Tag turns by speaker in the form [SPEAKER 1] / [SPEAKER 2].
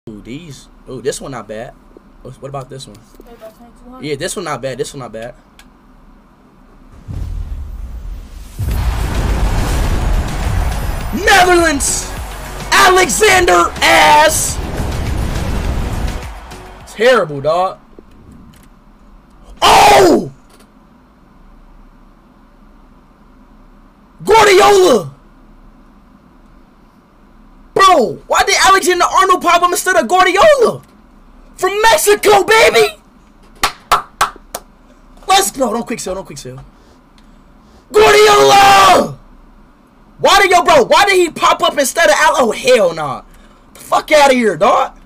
[SPEAKER 1] Ooh, these. Ooh, this one not bad. What about this one? Yeah, this one not bad. This one not bad. Netherlands! Alexander ass! Terrible, dog. Oh! Guardiola! Bro, why did Alexander Arnold pop him instead of Guardiola? From Mexico, baby! Let's go. Don't quick sell, don't quick sell. Guardiola! Why did he pop up instead of Al? Oh, hell nah. The fuck out of here, dog.